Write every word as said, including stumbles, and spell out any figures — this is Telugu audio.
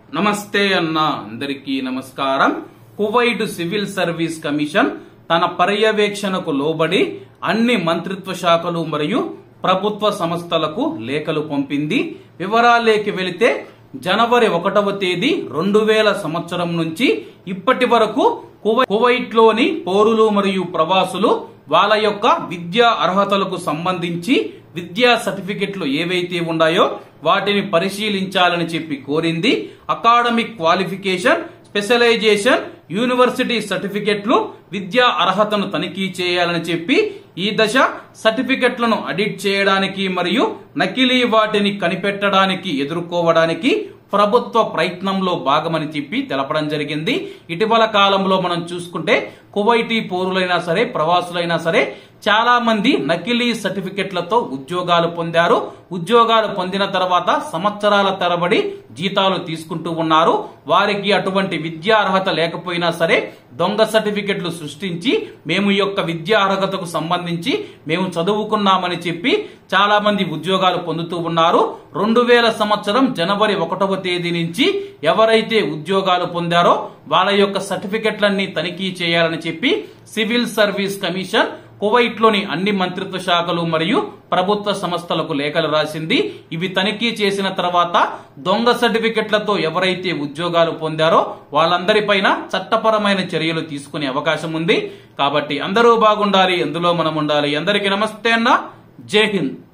నమస్తే అన్న అందరికీ నమస్కారం. కువైట్ సివిల్ సర్వీస్ కమిషన్ తన పర్యవేక్షణకు లోబడి అన్ని మంత్రిత్వ శాఖలు మరియు ప్రభుత్వ సంస్థలకు లేఖలు పంపింది. వివరాలేకి వెళితే జనవరి ఒకటవ తేదీ రెండు వేల సంవత్సరం నుంచి ఇప్పటి వరకు కువైట్ లోని పౌరులు మరియు ప్రవాసులు వాళ్ళ యొక్క విద్యా అర్హతలకు సంబంధించి విద్యా సర్టిఫికెట్లు ఏవైతే ఉన్నాయో వాటిని పరిశీలించాలని చెప్పి కోరింది. అకాడమిక్ క్వాలిఫికేషన్, స్పెషలైజేషన్, యూనివర్సిటీ సర్టిఫికెట్లు, విద్యా అర్హతను తనిఖీ చేయాలని చెప్పి ఈ దశ సర్టిఫికెట్లను అడిట్ చేయడానికి మరియు నకిలీ వాటిని కనిపెట్టడానికి ఎదుర్కోవడానికి ప్రభుత్వ ప్రయత్నంలో భాగమని చెప్పి తెలపడం జరిగింది. ఇటీవల కాలంలో మనం చూసుకుంటే కువైటీ పౌరులైనా సరే ప్రవాసులైనా సరే చాలా మంది నకిలీ సర్టిఫికెట్లతో ఉద్యోగాలు పొందారు. ఉద్యోగాలు పొందిన తర్వాత సంవత్సరాల తరబడి జీతాలు తీసుకుంటూ ఉన్నారు. వారికి అటువంటి విద్యా అర్హత లేకపోయినా సరే దొంగ సర్టిఫికెట్లు సృష్టించి మేము ఈ యొక్క విద్యా అర్హతకు సంబంధించి మేము చదువుకున్నామని చెప్పి చాలా మంది ఉద్యోగాలు పొందుతూ ఉన్నారు. రెండు వేల సంవత్సరం జనవరి ఒకటవ తేదీ నుంచి ఎవరైతే ఉద్యోగాలు పొందారో వాళ్ళ యొక్క సర్టిఫికెట్లన్నీ తనిఖీ చేయాలని చెప్పి సివిల్ సర్వీస్ కమిషన్ కువైట్ లోని అన్ని మంత్రిత్వ శాఖలు మరియు ప్రభుత్వ సంస్థలకు లేఖలు రాసింది. ఇవి తనిఖీ చేసిన తర్వాత దొంగ సర్టిఫికెట్లతో ఎవరైతే ఉద్యోగాలు పొందారో వాళ్ళందరిపైన చట్టపరమైన చర్యలు తీసుకునే అవకాశం ఉంది. కాబట్టి అందరూ బాగుండాలి, అందులో మనం ఉండాలి. అందరికీ నమస్తే అన్న, జై హింద్.